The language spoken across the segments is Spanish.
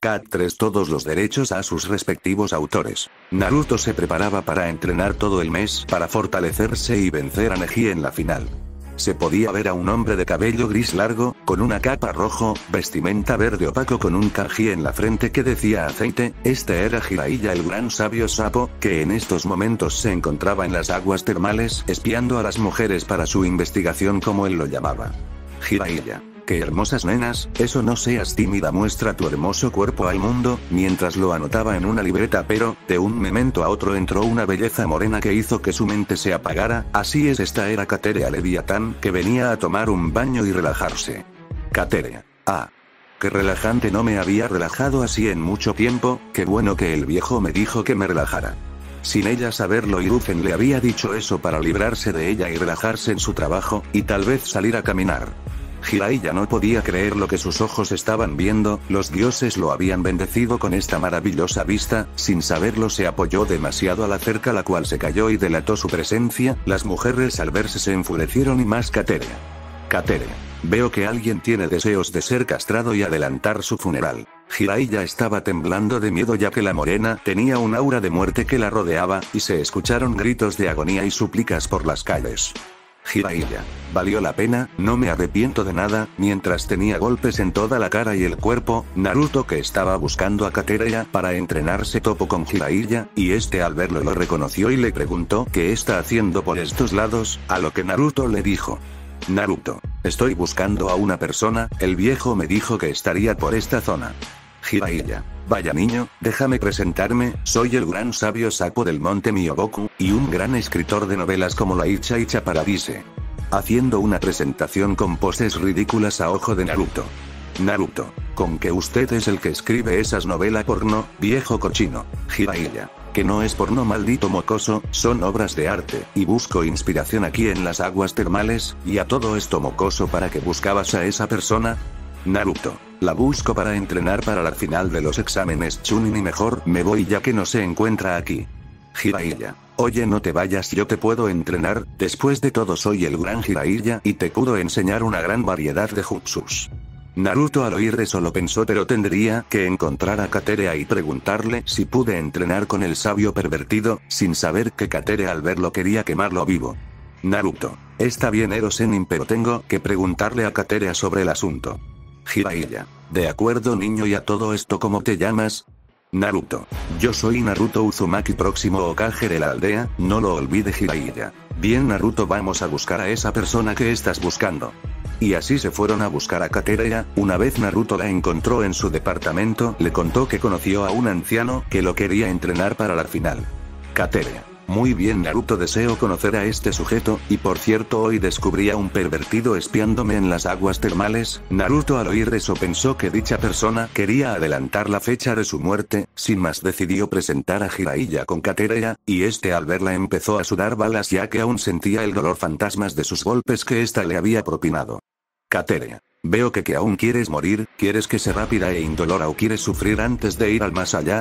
Cat 3 todos los derechos a sus respectivos autores. Naruto se preparaba para entrenar todo el mes para fortalecerse y vencer a Neji en la final. Se podía ver a un hombre de cabello gris largo, con una capa rojo, vestimenta verde opaco con un kanji en la frente que decía aceite. Este era Jiraiya el gran sabio sapo, que en estos momentos se encontraba en las aguas termales, espiando a las mujeres para su investigación como él lo llamaba. Jiraiya. ¡Qué hermosas nenas! Eso no seas tímida, muestra tu hermoso cuerpo al mundo, mientras lo anotaba en una libreta, pero, de un momento a otro entró una belleza morena que hizo que su mente se apagara. Así es, esta era Kateria Leviatán, que venía a tomar un baño y relajarse. Kateria. Ah. Qué relajante, no me había relajado así en mucho tiempo, qué bueno que el viejo me dijo que me relajara. Sin ella saberlo, Hiruzen le había dicho eso para librarse de ella y relajarse en su trabajo, y tal vez salir a caminar. Jiraiya no podía creer lo que sus ojos estaban viendo, los dioses lo habían bendecido con esta maravillosa vista, sin saberlo se apoyó demasiado a la cerca la cual se cayó y delató su presencia. Las mujeres al verse se enfurecieron y más Kateria. Kateria. Veo que alguien tiene deseos de ser castrado y adelantar su funeral. Jiraiya estaba temblando de miedo ya que la morena tenía un aura de muerte que la rodeaba, y se escucharon gritos de agonía y súplicas por las calles. Jiraiya. Valió la pena, no me arrepiento de nada. Mientras tenía golpes en toda la cara y el cuerpo, Naruto, que estaba buscando a Kateria para entrenarse, topó con Jiraiya, y este al verlo lo reconoció y le preguntó qué está haciendo por estos lados, a lo que Naruto le dijo. Naruto. Estoy buscando a una persona, el viejo me dijo que estaría por esta zona. Jiraiya. Vaya niño, déjame presentarme, soy el gran sabio sapo del monte Myoboku, y un gran escritor de novelas como la Icha Icha Paradise. Haciendo una presentación con poses ridículas a ojo de Naruto. Naruto. ¿Con que usted es el que escribe esas novelas porno, viejo cochino? Jiraiya. Que no es porno, maldito mocoso, son obras de arte, y busco inspiración aquí en las aguas termales, y a todo esto mocoso, ¿para qué buscabas a esa persona? Naruto. La busco para entrenar para la final de los exámenes Chunin y mejor me voy ya que no se encuentra aquí. Jiraiya. Oye, no te vayas, yo te puedo entrenar, después de todo soy el gran Jiraiya y te puedo enseñar una gran variedad de jutsus. Naruto al oír eso lo pensó, pero tendría que encontrar a Kateria y preguntarle si pude entrenar con el sabio pervertido, sin saber que Kateria al verlo quería quemarlo vivo. Naruto. Está bien, Erosenin, pero tengo que preguntarle a Kateria sobre el asunto. Jiraiya. De acuerdo, niño, y a todo esto, ¿cómo te llamas? Naruto. Yo soy Naruto Uzumaki, próximo Hokage de la aldea, no lo olvide, Jiraiya. Bien, Naruto, vamos a buscar a esa persona que estás buscando. Y así se fueron a buscar a Kateria. Una vez Naruto la encontró en su departamento, le contó que conoció a un anciano que lo quería entrenar para la final. Kateria. Muy bien, Naruto, deseo conocer a este sujeto, y por cierto hoy descubrí a un pervertido espiándome en las aguas termales. Naruto al oír eso pensó que dicha persona quería adelantar la fecha de su muerte, sin más decidió presentar a Jiraiya con Kateria, y este al verla empezó a sudar balas ya que aún sentía el dolor fantasmas de sus golpes que ésta le había propinado. Kateria. Veo que aún quieres morir, ¿quieres que sea rápida e indolora o quieres sufrir antes de ir al más allá?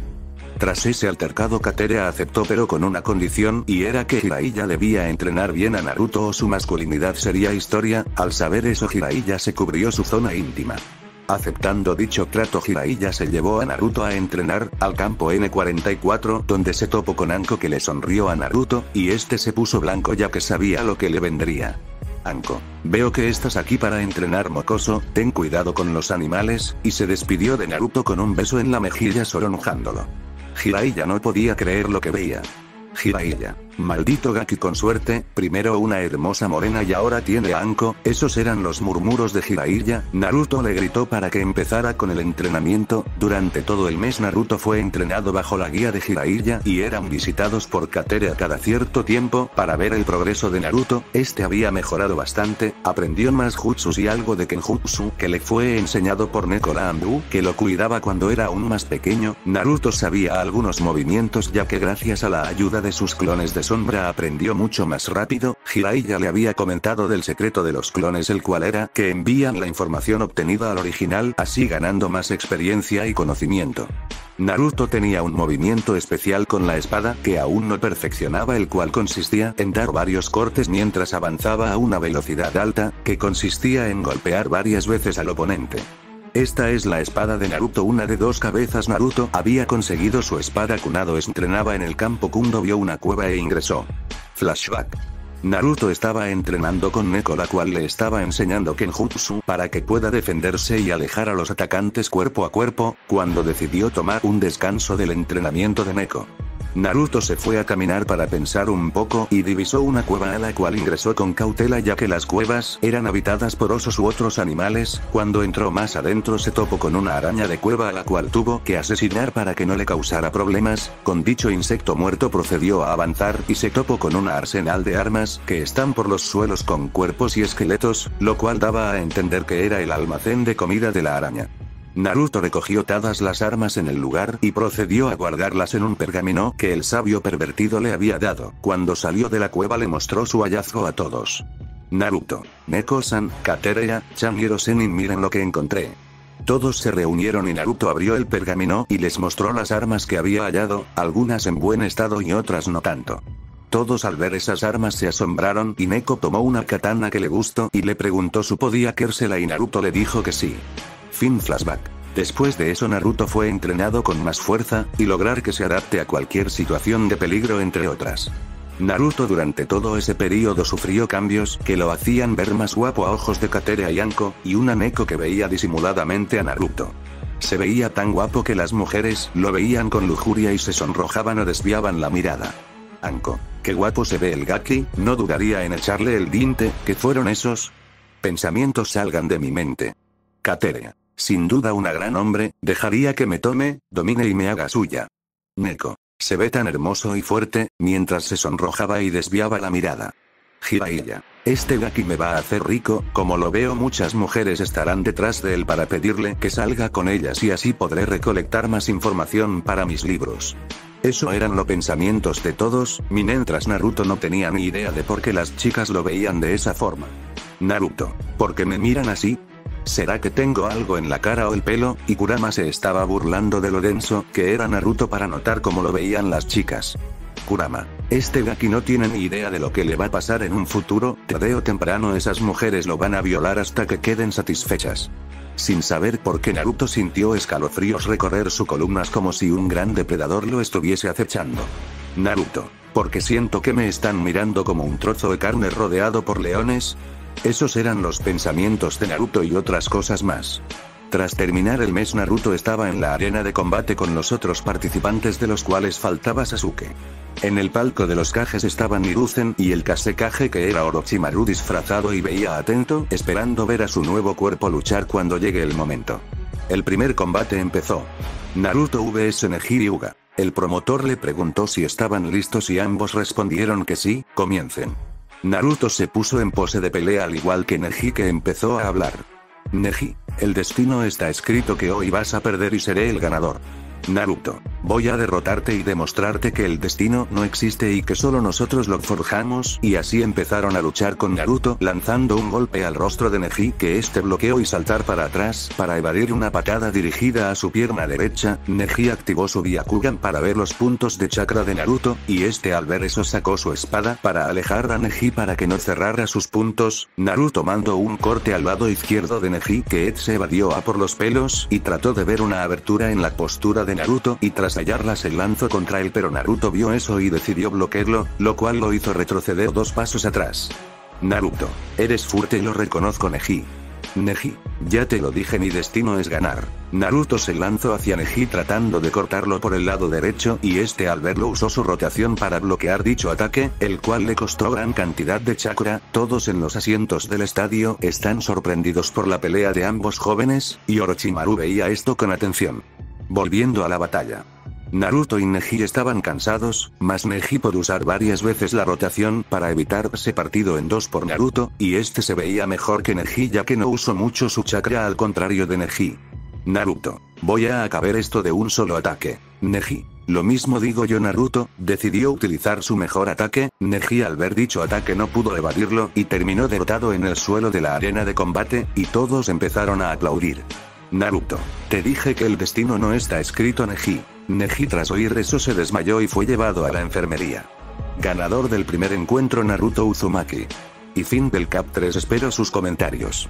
Tras ese altercado, Kateria aceptó, pero con una condición, y era que Jiraiya debía entrenar bien a Naruto o su masculinidad sería historia. Al saber eso, Jiraiya se cubrió su zona íntima. Aceptando dicho trato, Jiraiya se llevó a Naruto a entrenar al campo N44, donde se topó con Anko, que le sonrió a Naruto, y este se puso blanco ya que sabía lo que le vendría. Anko. Veo que estás aquí para entrenar, mocoso, ten cuidado con los animales, y se despidió de Naruto con un beso en la mejilla sonrojándolo. Jiraiya no podía creer lo que veía. Jiraiya. Maldito Gaki, con suerte, primero una hermosa morena y ahora tiene a Anko. Esos eran los murmuros de Jiraiya. Naruto le gritó para que empezara con el entrenamiento. Durante todo el mes Naruto fue entrenado bajo la guía de Jiraiya y eran visitados por Kateria cada cierto tiempo para ver el progreso de Naruto. Este había mejorado bastante, aprendió más jutsus y algo de kenjutsu que le fue enseñado por Neko Rambu, que lo cuidaba cuando era aún más pequeño. Naruto sabía algunos movimientos ya que gracias a la ayuda de sus clones de sombra aprendió mucho más rápido. Jiraiya le había comentado del secreto de los clones, el cual era que envían la información obtenida al original, así ganando más experiencia y conocimiento. Naruto tenía un movimiento especial con la espada que aún no perfeccionaba, el cual consistía en dar varios cortes mientras avanzaba a una velocidad alta, que consistía en golpear varias veces al oponente. Esta es la espada de Naruto, una de 2 cabezas. Naruto había conseguido su espada. Kunado entrenaba en el campo. Kundo vio una cueva e ingresó. Flashback. Naruto estaba entrenando con Neko, la cual le estaba enseñando Kenjutsu para que pueda defenderse y alejar a los atacantes cuerpo a cuerpo, cuando decidió tomar un descanso del entrenamiento de Neko. Naruto se fue a caminar para pensar un poco y divisó una cueva a la cual ingresó con cautela, ya que las cuevas eran habitadas por osos u otros animales. Cuando entró más adentro se topó con una araña de cueva a la cual tuvo que asesinar para que no le causara problemas. Con dicho insecto muerto procedió a avanzar y se topó con un arsenal de armas que están por los suelos con cuerpos y esqueletos, lo cual daba a entender que era el almacén de comida de la araña. Naruto recogió todas las armas en el lugar y procedió a guardarlas en un pergamino que el sabio pervertido le había dado. Cuando salió de la cueva le mostró su hallazgo a todos. Naruto, Neko-san, Kateria, Chan y Hirosenin, miren lo que encontré. Todos se reunieron y Naruto abrió el pergamino y les mostró las armas que había hallado, algunas en buen estado y otras no tanto. Todos al ver esas armas se asombraron y Neko tomó una katana que le gustó y le preguntó si podía querérsela y Naruto le dijo que sí. Fin flashback. Después de eso Naruto fue entrenado con más fuerza, y lograr que se adapte a cualquier situación de peligro entre otras. Naruto durante todo ese periodo sufrió cambios que lo hacían ver más guapo a ojos de Kateria y Anko, y una Neko que veía disimuladamente a Naruto. Se veía tan guapo que las mujeres lo veían con lujuria y se sonrojaban o desviaban la mirada. Anko, qué guapo se ve el Gaki, no dudaría en echarle el diente. ¿Qué fueron esos pensamientos? Salgan de mi mente. Kateria, sin duda un gran hombre, dejaría que me tome, domine y me haga suya. Neko, se ve tan hermoso y fuerte, mientras se sonrojaba y desviaba la mirada. Jiraiya, este Gaki me va a hacer rico, como lo veo muchas mujeres estarán detrás de él para pedirle que salga con ellas y así podré recolectar más información para mis libros. Eso eran los pensamientos de todos, mientras Naruto no tenía ni idea de por qué las chicas lo veían de esa forma. Naruto, ¿por qué me miran así? ¿Será que tengo algo en la cara o el pelo? Y Kurama se estaba burlando de lo denso que era Naruto para notar cómo lo veían las chicas. Kurama, este Gaki no tiene ni idea de lo que le va a pasar en un futuro, tarde o temprano esas mujeres lo van a violar hasta que queden satisfechas. Sin saber por qué Naruto sintió escalofríos recorrer sus columnas como si un gran depredador lo estuviese acechando. Naruto, porque siento que me están mirando como un trozo de carne rodeado por leones. Esos eran los pensamientos de Naruto y otras cosas más. Tras terminar el mes Naruto estaba en la arena de combate con los otros participantes, de los cuales faltaba Sasuke. En el palco de los Kages estaban Hiruzen y el Kase-Kage, que era Orochimaru disfrazado, y veía atento, esperando ver a su nuevo cuerpo luchar cuando llegue el momento. El primer combate empezó. Naruto vs Neji Hyuga. El promotor le preguntó si estaban listos y ambos respondieron que sí. Comiencen. Naruto se puso en pose de pelea al igual que Neji, que empezó a hablar. Neji, el destino está escrito que hoy vas a perder y seré el ganador. Naruto, voy a derrotarte y demostrarte que el destino no existe y que solo nosotros lo forjamos. Y así empezaron a luchar con Naruto lanzando un golpe al rostro de Neji, que este bloqueó y saltar para atrás para evadir una patada dirigida a su pierna derecha. Neji activó su Byakugan para ver los puntos de chakra de Naruto, y este al ver eso sacó su espada para alejar a Neji para que no cerrara sus puntos. Naruto mandó un corte al lado izquierdo de Neji, que se evadió a por los pelos y trató de ver una abertura en la postura de Naruto, y tras hallarla se lanzó contra él, pero Naruto vio eso y decidió bloquearlo, lo cual lo hizo retroceder 2 pasos atrás. Naruto, eres fuerte y lo reconozco. Neji. Neji, ya te lo dije, mi destino es ganar. Naruto se lanzó hacia Neji tratando de cortarlo por el lado derecho, y este al verlo usó su rotación para bloquear dicho ataque, el cual le costó gran cantidad de chakra. Todos en los asientos del estadio están sorprendidos por la pelea de ambos jóvenes, y Orochimaru veía esto con atención. Volviendo a la batalla. Naruto y Neji estaban cansados, más Neji por usar varias veces la rotación para evitarse partido en 2 por Naruto, y este se veía mejor que Neji ya que no usó mucho su chakra al contrario de Neji. Naruto, voy a acabar esto de un solo ataque. Neji, lo mismo digo yo. Naruto decidió utilizar su mejor ataque. Neji al ver dicho ataque no pudo evadirlo y terminó derrotado en el suelo de la arena de combate, y todos empezaron a aplaudir. Naruto, te dije que el destino no está escrito. Neji. Neji tras oír eso se desmayó y fue llevado a la enfermería. Ganador del primer encuentro Naruto Uzumaki. Y fin del Cap 3. Espero sus comentarios.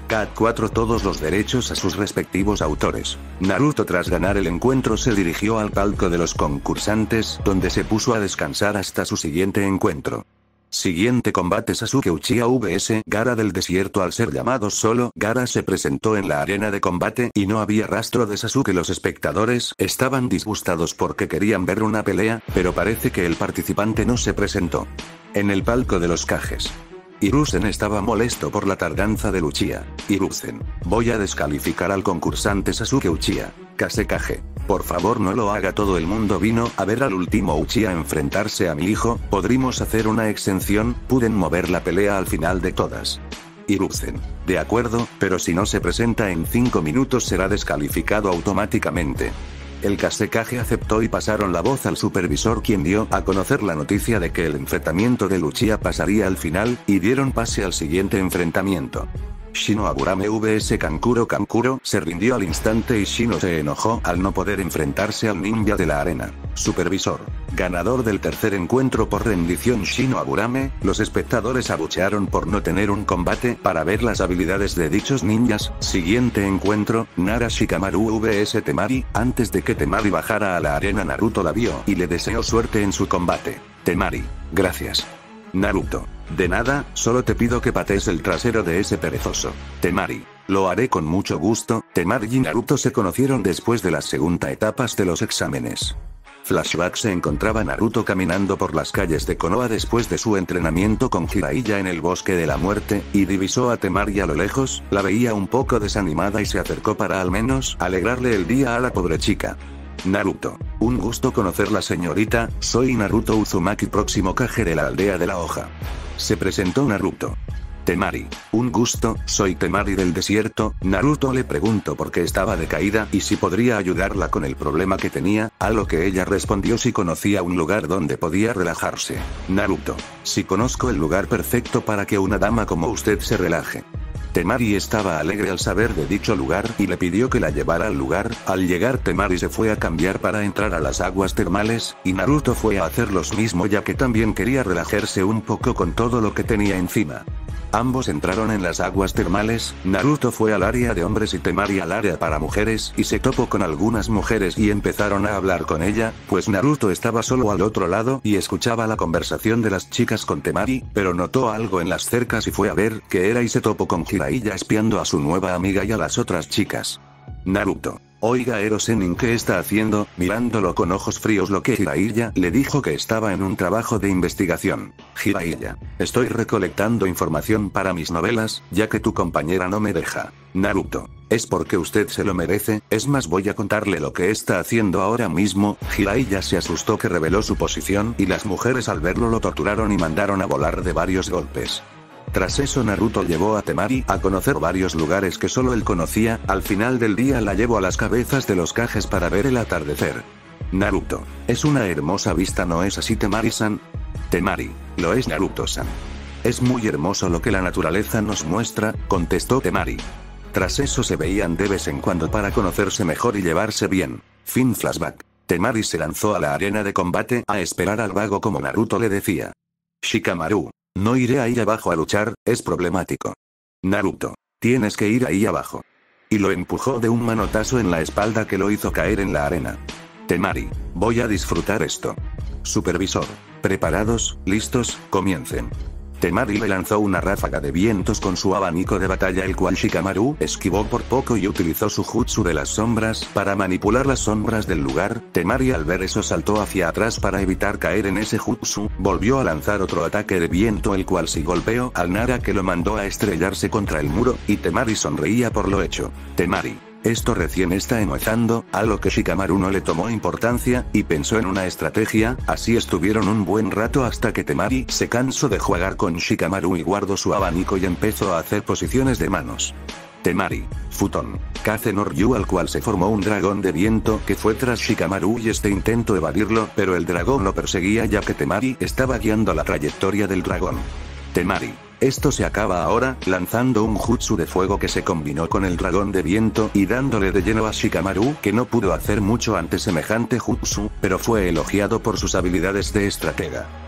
Cat 4 todos los derechos a sus respectivos autores. Naruto tras ganar el encuentro se dirigió al palco de los concursantes, donde se puso a descansar hasta su siguiente encuentro. Siguiente combate: Sasuke Uchiha vs Gaara del desierto. Al ser llamado solo Gaara se presentó en la arena de combate y no había rastro de Sasuke. Los espectadores estaban disgustados porque querían ver una pelea, pero parece que el participante no se presentó. En el palco de los Kages, Hiruzen estaba molesto por la tardanza de Uchiha. Hiruzen: voy a descalificar al concursante Sasuke Uchiha. Kase-Kage: por favor no lo haga, todo el mundo vino a ver al último Uchiha enfrentarse a mi hijo, podríamos hacer una exención, pueden mover la pelea al final de todas. Hiruzen: de acuerdo, pero si no se presenta en 5 minutos será descalificado automáticamente. El Kase-Kage aceptó y pasaron la voz al supervisor, quien dio a conocer la noticia de que el enfrentamiento de Uchiha pasaría al final, y dieron pase al siguiente enfrentamiento. Shino Agurame vs Kankuro. Kankuro se rindió al instante y Shino se enojó al no poder enfrentarse al ninja de la arena. Supervisor: ganador del tercer encuentro por rendición Shino Agurame. Los espectadores abuchearon por no tener un combate para ver las habilidades de dichos ninjas. Siguiente encuentro: Nara Shikamaru vs Temari. Antes de que Temari bajara a la arena, Naruto la vio y le deseó suerte en su combate. Temari: gracias. Naruto: de nada, solo te pido que patees el trasero de ese perezoso. Temari: lo haré con mucho gusto. Temari y Naruto se conocieron después de las segunda etapas de los exámenes. Flashback: se encontraba Naruto caminando por las calles de Konoha después de su entrenamiento con Jiraiya en el bosque de la muerte, y divisó a Temari a lo lejos, la veía un poco desanimada y se acercó para al menos alegrarle el día a la pobre chica. Naruto: un gusto conocerla, señorita, soy Naruto Uzumaki, próximo Kage de la aldea de la hoja. Se presentó Naruto. Temari: un gusto, soy Temari del desierto. Naruto le preguntó por qué estaba decaída y si podría ayudarla con el problema que tenía, a lo que ella respondió si conocía un lugar donde podía relajarse. Naruto: sí, conozco el lugar perfecto para que una dama como usted se relaje. Temari estaba alegre al saber de dicho lugar y le pidió que la llevara al lugar. Al llegar, Temari se fue a cambiar para entrar a las aguas termales, y Naruto fue a hacer lo mismo ya que también quería relajarse un poco con todo lo que tenía encima. Ambos entraron en las aguas termales. Naruto fue al área de hombres y Temari al área para mujeres, y se topó con algunas mujeres y empezaron a hablar con ella, pues Naruto estaba solo al otro lado y escuchaba la conversación de las chicas con Temari, pero notó algo en las cercas y fue a ver qué era y se topó con Jiraiya espiando a su nueva amiga y a las otras chicas. Naruto: oiga, Ero Sennin, ¿qué está haciendo? Mirándolo con ojos fríos, lo que Jiraiya le dijo que estaba en un trabajo de investigación. Jiraiya: estoy recolectando información para mis novelas, ya que tu compañera no me deja. Naruto: es porque usted se lo merece, es más, voy a contarle lo que está haciendo ahora mismo. Jiraiya se asustó que reveló su posición y las mujeres al verlo lo torturaron y mandaron a volar de varios golpes. Tras eso, Naruto llevó a Temari a conocer varios lugares que solo él conocía. Al final del día la llevó a las cabezas de los Kages para ver el atardecer. Naruto: es una hermosa vista, ¿no es así, Temari-san? Temari: lo es, Naruto-san. Es muy hermoso lo que la naturaleza nos muestra, contestó Temari. Tras eso se veían de vez en cuando para conocerse mejor y llevarse bien. Fin flashback. Temari se lanzó a la arena de combate a esperar al vago como Naruto le decía. Shikamaru: no iré ahí abajo a luchar, es problemático. Naruto: tienes que ir ahí abajo. Y lo empujó de un manotazo en la espalda que lo hizo caer en la arena. Temari: voy a disfrutar esto. Supervisor: preparados, listos, comiencen. Temari le lanzó una ráfaga de vientos con su abanico de batalla, el cual Shikamaru esquivó por poco y utilizó su jutsu de las sombras para manipular las sombras del lugar. Temari al ver eso saltó hacia atrás para evitar caer en ese jutsu, volvió a lanzar otro ataque de viento, el cual sí golpeó al Nara, que lo mandó a estrellarse contra el muro, y Temari sonreía por lo hecho. Temari: esto recién está empezando, a lo que Shikamaru no le tomó importancia, y pensó en una estrategia. Así estuvieron un buen rato hasta que Temari se cansó de jugar con Shikamaru y guardó su abanico y empezó a hacer posiciones de manos. Temari: Futon, Kaze no Ryu, al cual se formó un dragón de viento que fue tras Shikamaru y este intentó evadirlo, pero el dragón lo perseguía ya que Temari estaba guiando la trayectoria del dragón. Temari: esto se acaba ahora, lanzando un jutsu de fuego que se combinó con el dragón de viento y dándole de lleno a Shikamaru, que no pudo hacer mucho ante semejante jutsu, pero fue elogiado por sus habilidades de estratega.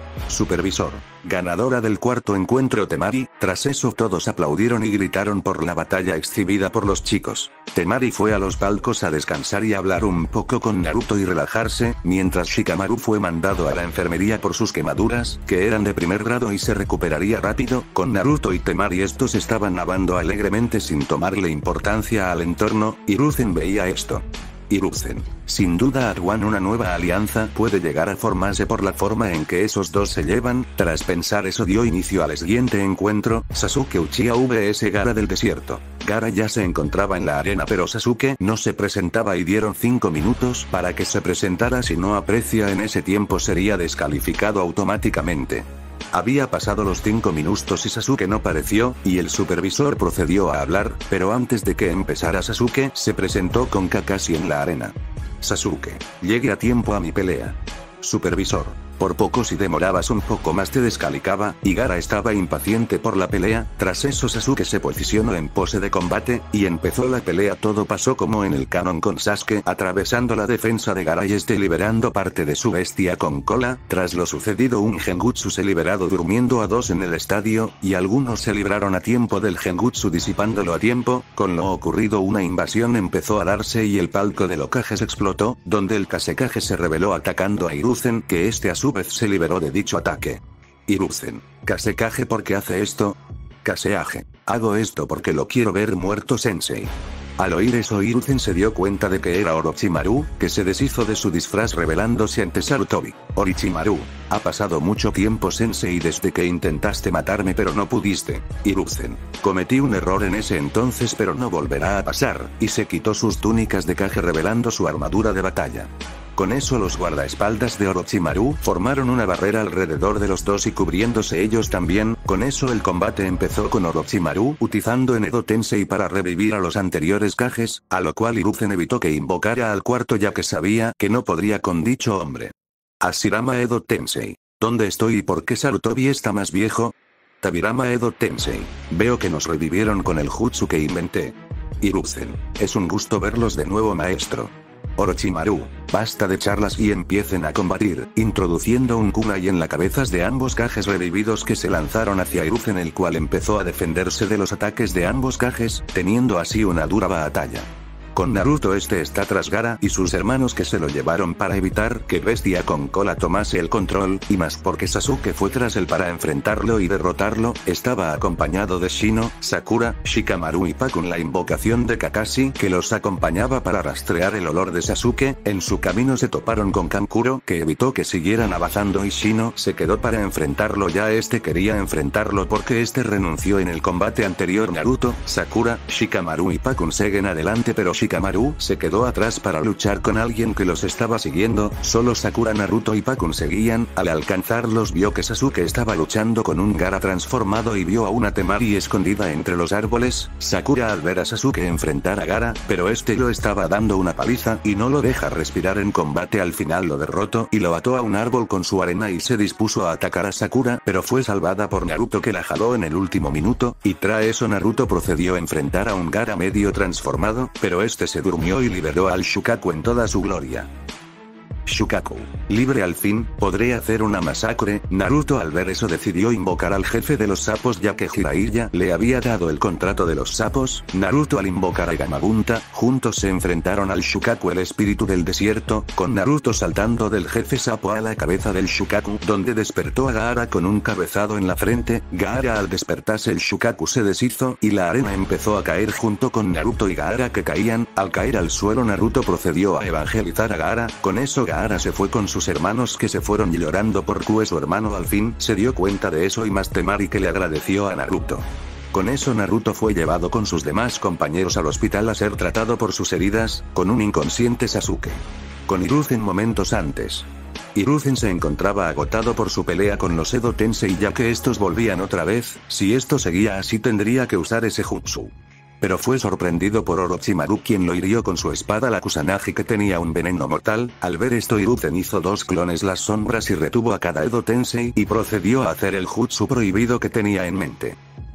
Supervisor. Ganadora del cuarto encuentro Temari. Tras eso todos aplaudieron y gritaron por la batalla exhibida por los chicos. Temari fue a los palcos a descansar y hablar un poco con Naruto y relajarse, mientras Shikamaru fue mandado a la enfermería por sus quemaduras, que eran de primer grado y se recuperaría rápido. Con Naruto y Temari estos estaban nadando alegremente sin tomarle importancia al entorno. Hiruzen veía esto. Hiruzen. Sin duda Arwan una nueva alianza puede llegar a formarse por la forma en que esos dos se llevan. Tras pensar eso dio inicio al siguiente encuentro, Sasuke Uchiha vs Gaara del desierto. Gaara ya se encontraba en la arena pero Sasuke no se presentaba y dieron 5 minutos para que se presentara, si no aprecia en ese tiempo sería descalificado automáticamente. Había pasado los 5 minutos y Sasuke no pareció, y el supervisor procedió a hablar, pero antes de que empezara Sasuke se presentó con Kakashi en la arena. Sasuke, llegue a tiempo a mi pelea. Supervisor, por poco si demorabas un poco más te descalificaba, y Gaara estaba impaciente por la pelea. Tras eso Sasuke se posicionó en pose de combate, y empezó la pelea. Todo pasó como en el canon con Sasuke atravesando la defensa de Gaara y liberando parte de su bestia con cola. Tras lo sucedido un Genjutsu se liberado durmiendo a 2 en el estadio, y algunos se libraron a tiempo del Genjutsu disipándolo a tiempo. Con lo ocurrido una invasión empezó a darse y el palco de Hokages explotó, donde el Kazekage se rebeló atacando a Hiruzen, que a su vez se liberó de dicho ataque. Hiruzen. Kazekage, ¿por qué hace esto? Kazekage. Hago esto porque lo quiero ver muerto sensei. Al oír eso Hiruzen se dio cuenta de que era Orochimaru, que se deshizo de su disfraz revelándose ante Sarutobi. Orochimaru. Ha pasado mucho tiempo sensei desde que intentaste matarme pero no pudiste. Hiruzen. Cometí un error en ese entonces pero no volverá a pasar, y se quitó sus túnicas de Kage revelando su armadura de batalla. Con eso los guardaespaldas de Orochimaru formaron una barrera alrededor de los dos y cubriéndose ellos también. Con eso el combate empezó con Orochimaru utilizando en Edo Tensei para revivir a los anteriores Kages, a lo cual Hiruzen evitó que invocara al cuarto ya que sabía que no podría con dicho hombre. Hashirama Edo Tensei. ¿Dónde estoy y por qué Sarutobi está más viejo? Tabirama Edo Tensei. Veo que nos revivieron con el jutsu que inventé. Hiruzen. Es un gusto verlos de nuevo maestro. Orochimaru, basta de charlas y empiecen a combatir, introduciendo un kunai en las cabezas de ambos Kages revividos que se lanzaron hacia Hiruzen, el cual empezó a defenderse de los ataques de ambos Kages, teniendo así una dura batalla. Con Naruto está tras Gaara y sus hermanos que se lo llevaron para evitar que Bestia con cola tomase el control, y más porque Sasuke fue tras él para enfrentarlo y derrotarlo. Estaba acompañado de Shino, Sakura, Shikamaru y Pakun, la invocación de Kakashi que los acompañaba para rastrear el olor de Sasuke. En su camino se toparon con Kankuro que evitó que siguieran avanzando y Shino se quedó para enfrentarlo, ya quería enfrentarlo porque renunció en el combate anterior. Naruto, Sakura, Shikamaru y Pakun siguen adelante pero Shikamaru se quedó atrás para luchar con alguien que los estaba siguiendo. Solo Sakura, Naruto y Pakun seguían. Al alcanzarlos vio que Sasuke estaba luchando con un Gaara transformado y vio a una Temari escondida entre los árboles. Sakura al ver a Sasuke enfrentar a Gaara, pero lo estaba dando una paliza y no lo deja respirar en combate. Al final lo derrotó y lo ató a un árbol con su arena y se dispuso a atacar a Sakura, pero fue salvada por Naruto que la jaló en el último minuto, y tras eso Naruto procedió a enfrentar a un Gaara medio transformado, pero se durmió y liberó al Shukaku en toda su gloria. Shukaku. Libre al fin, podré hacer una masacre. Naruto al ver eso decidió invocar al jefe de los sapos ya que Jiraiya le había dado el contrato de los sapos. Naruto al invocar a Gamabunta, juntos se enfrentaron al Shukaku, el espíritu del desierto, con Naruto saltando del jefe sapo a la cabeza del Shukaku, donde despertó a Gaara con un cabezado en la frente. Gaara al despertarse el Shukaku se deshizo y la arena empezó a caer junto con Naruto y Gaara que caían. Al caer al suelo Naruto procedió a evangelizar a Gaara. Con eso Gaara se fue con sus hermanos que se fueron llorando porque su hermano al fin se dio cuenta de eso y más Temari que le agradeció a Naruto. Con eso Naruto fue llevado con sus demás compañeros al hospital a ser tratado por sus heridas, con un inconsciente Sasuke. Con Hiruzen momentos antes. Hiruzen se encontraba agotado por su pelea con los Edo Tensei ya que estos volvían otra vez. Si esto seguía así tendría que usar ese jutsu. Pero fue sorprendido por Orochimaru quien lo hirió con su espada la Kusanagi que tenía un veneno mortal. Al ver esto Hiruzen hizo 2 clones las sombras y retuvo a cada Edo Tensei y procedió a hacer el jutsu prohibido que tenía en mente.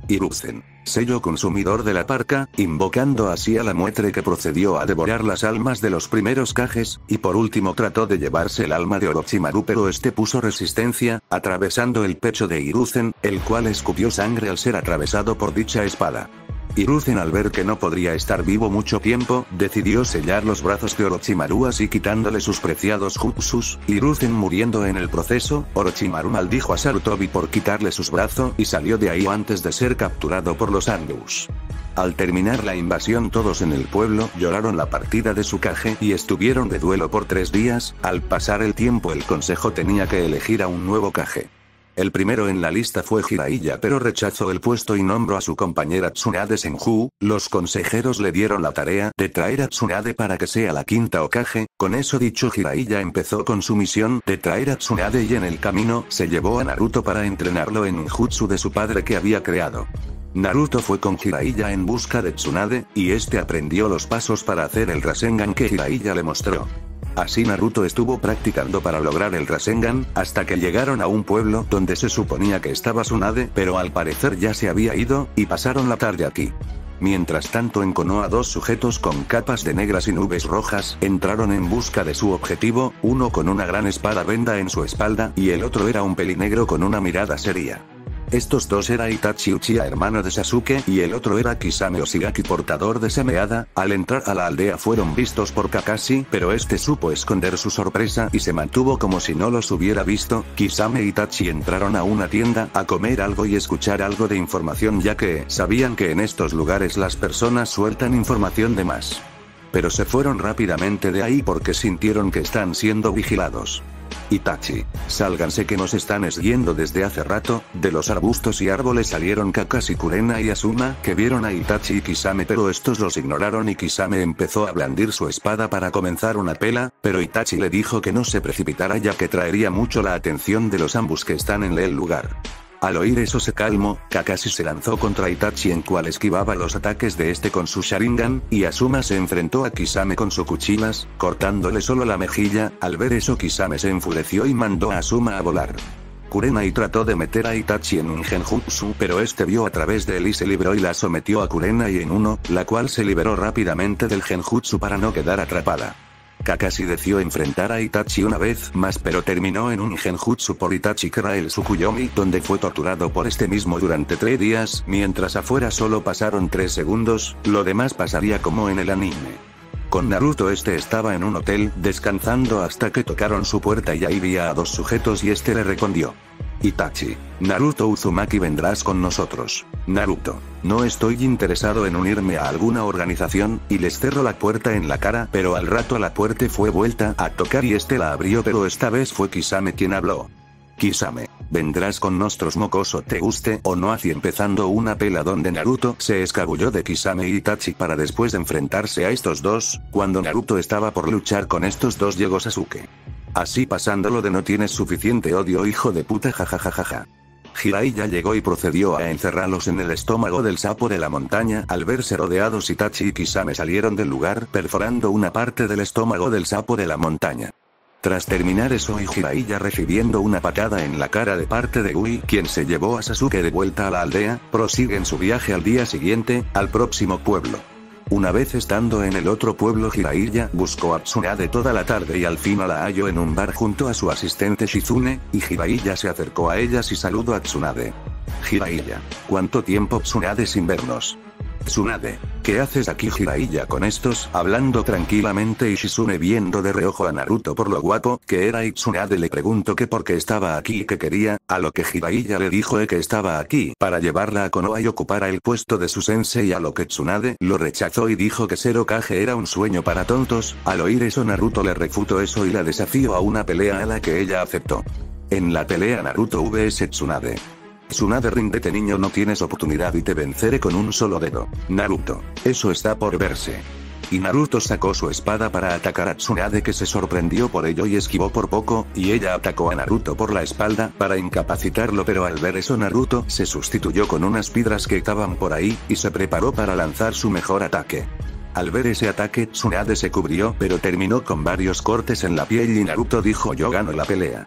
Hiruzen, sello consumidor de la parca, invocando así a la muerte que procedió a devorar las almas de los primeros Kages, y por último trató de llevarse el alma de Orochimaru pero este puso resistencia, atravesando el pecho de Hiruzen, el cual escupió sangre al ser atravesado por dicha espada. Hiruzen al ver que no podría estar vivo mucho tiempo, decidió sellar los brazos de Orochimaru así quitándole sus preciados jutsus, Hiruzen muriendo en el proceso. Orochimaru maldijo a Sarutobi por quitarle sus brazos y salió de ahí antes de ser capturado por los Andous. Al terminar la invasión todos en el pueblo lloraron la partida de su Kage y estuvieron de duelo por 3 días, al pasar el tiempo el consejo tenía que elegir a un nuevo Kage. El primero en la lista fue Jiraiya pero rechazó el puesto y nombró a su compañera Tsunade Senju. Los consejeros le dieron la tarea de traer a Tsunade para que sea la quinta Hokage. Con eso dicho Jiraiya empezó con su misión de traer a Tsunade y en el camino se llevó a Naruto para entrenarlo en un jutsu de su padre que había creado. Naruto fue con Jiraiya en busca de Tsunade, y este aprendió los pasos para hacer el Rasengan que Jiraiya le mostró. Así Naruto estuvo practicando para lograr el Rasengan, hasta que llegaron a un pueblo donde se suponía que estaba Tsunade, pero al parecer ya se había ido, y pasaron la tarde aquí. Mientras tanto en Konoha 2 sujetos con capas de negras y nubes rojas, entraron en busca de su objetivo, uno con una gran espada venda en su espalda, y el otro era un pelinegro con una mirada seria. Estos dos era Itachi Uchiha hermano de Sasuke y el otro era Kisame Oshigaki portador de Sameada. Al entrar a la aldea fueron vistos por Kakashi pero este supo esconder su sorpresa y se mantuvo como si no los hubiera visto. Kisame e Itachi entraron a una tienda a comer algo y escuchar algo de información ya que sabían que en estos lugares las personas sueltan información de más. Pero se fueron rápidamente de ahí porque sintieron que están siendo vigilados. Itachi, sálganse que nos están siguiendo desde hace rato. De los arbustos y árboles salieron Kakashi, Kurena y Asuma, que vieron a Itachi y Kisame pero estos los ignoraron y Kisame empezó a blandir su espada para comenzar una pelea, pero Itachi le dijo que no se precipitara ya que traería mucho la atención de los ambos que están en el lugar. Al oír eso se calmó, Kakashi se lanzó contra Itachi en cual esquivaba los ataques de este con su Sharingan, y Asuma se enfrentó a Kisame con su cuchillas, cortándole solo la mejilla. Al ver eso Kisame se enfureció y mandó a Asuma a volar. Kurenai trató de meter a Itachi en un genjutsu pero este vio a través de él y se libró y la sometió a Kurenai en uno, la cual se liberó rápidamente del genjutsu para no quedar atrapada. Kakashi decidió enfrentar a Itachi una vez más pero terminó en un genjutsu por Itachi que era el Tsukuyomi donde fue torturado por este mismo durante 3 días, mientras afuera solo pasaron 3 segundos, lo demás pasaría como en el anime. Con Naruto este estaba en un hotel descansando hasta que tocaron su puerta y ahí vi a 2 sujetos y este le respondió. Itachi, Naruto Uzumaki vendrás con nosotros. Naruto, no estoy interesado en unirme a alguna organización, y les cerró la puerta en la cara pero al rato la puerta fue vuelta a tocar y este la abrió pero esta vez fue Kisame quien habló. Kisame, vendrás con nosotros mocoso te guste o no así empezando una pelea donde Naruto se escabulló de Kisame y Itachi para después enfrentarse a estos dos. Cuando Naruto estaba por luchar con estos dos llegó Sasuke. Así pasándolo de no tienes suficiente odio hijo de puta jajajajaja. Jiraiya llegó y procedió a encerrarlos en el estómago del sapo de la montaña. Al verse rodeados Itachi y Kisame salieron del lugar perforando una parte del estómago del sapo de la montaña. Tras terminar eso y Jiraiya recibiendo una patada en la cara de parte de Ui quien se llevó a Sasuke de vuelta a la aldea, prosiguen su viaje al día siguiente, al próximo pueblo. Una vez estando en el otro pueblo Jiraiya buscó a Tsunade toda la tarde y al fin la halló en un bar junto a su asistente Shizune, y Jiraiya se acercó a ellas y saludó a Tsunade. Jiraiya, ¿cuánto tiempo Tsunade sin vernos? Tsunade, ¿qué haces aquí Jiraiya con estos? Hablando tranquilamente y Shizune viendo de reojo a Naruto por lo guapo que era y Tsunade le preguntó que por qué estaba aquí y qué quería, a lo que Jiraiya le dijo que estaba aquí para llevarla a Konoha y ocupara el puesto de su sensei, a lo que Tsunade lo rechazó y dijo que ser Hokage era un sueño para tontos. Al oír eso Naruto le refutó eso y la desafió a una pelea a la que ella aceptó. En la pelea Naruto vs Tsunade. Tsunade, ríndete niño, no tienes oportunidad y te venceré con un solo dedo. Naruto, eso está por verse. Y Naruto sacó su espada para atacar a Tsunade que se sorprendió por ello y esquivó por poco, y ella atacó a Naruto por la espalda para incapacitarlo pero al ver eso Naruto se sustituyó con unas piedras que estaban por ahí, y se preparó para lanzar su mejor ataque. Al ver ese ataque Tsunade se cubrió pero terminó con varios cortes en la piel y Naruto dijo yo gano la pelea.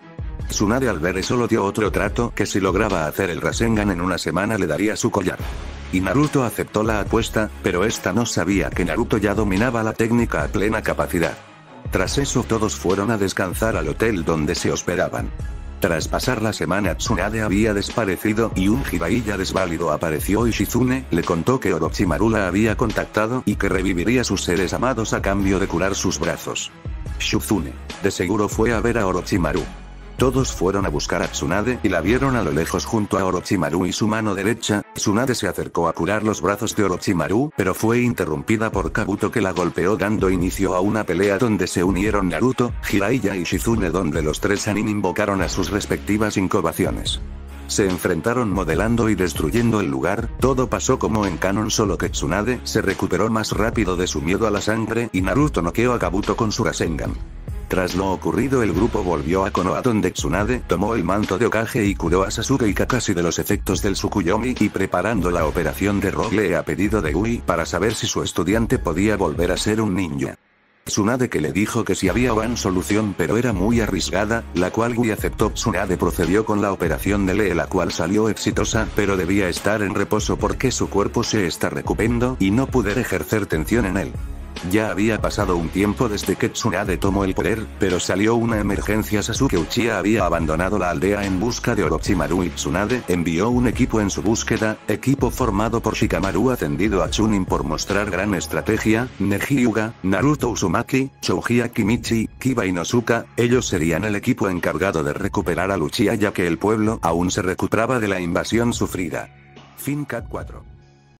Tsunade al ver eso lo dio otro trato que si lograba hacer el Rasengan en una semana le daría su collar. Y Naruto aceptó la apuesta, pero esta no sabía que Naruto ya dominaba la técnica a plena capacidad. Tras eso todos fueron a descansar al hotel donde se hospedaban. Tras pasar la semana Tsunade había desaparecido y un Jiraiya desválido apareció y Shizune le contó que Orochimaru la había contactado y que reviviría sus seres amados a cambio de curar sus brazos. Shizune, de seguro fue a ver a Orochimaru. Todos fueron a buscar a Tsunade y la vieron a lo lejos junto a Orochimaru y su mano derecha. Tsunade se acercó a curar los brazos de Orochimaru, pero fue interrumpida por Kabuto que la golpeó dando inicio a una pelea donde se unieron Naruto, Jiraiya y Shizune donde los tres Sannin invocaron a sus respectivas invocaciones. Se enfrentaron modelando y destruyendo el lugar, todo pasó como en canon solo que Tsunade se recuperó más rápido de su miedo a la sangre y Naruto noqueó a Kabuto con su Rasengan. Tras lo ocurrido el grupo volvió a Konoha donde Tsunade tomó el manto de Hokage y curó a Sasuke y Kakashi de los efectos del Tsukuyomi y preparando la operación de Rogue a pedido de Ui para saber si su estudiante podía volver a ser un ninja. Tsunade que le dijo que si había una solución pero era muy arriesgada, la cual Ui aceptó. Tsunade procedió con la operación de Lee la cual salió exitosa pero debía estar en reposo porque su cuerpo se está recuperando y no poder ejercer tensión en él. Ya había pasado un tiempo desde que Tsunade tomó el poder, pero salió una emergencia. Sasuke Uchiha había abandonado la aldea en busca de Orochimaru y Tsunade envió un equipo en su búsqueda, equipo formado por Shikamaru ascendido a Chunin por mostrar gran estrategia, Neji Hyuga, Naruto Uzumaki, Choji Akimichi, Kiba Inosuka. Ellos serían el equipo encargado de recuperar a Uchiha ya que el pueblo aún se recuperaba de la invasión sufrida. Fin Cat 4.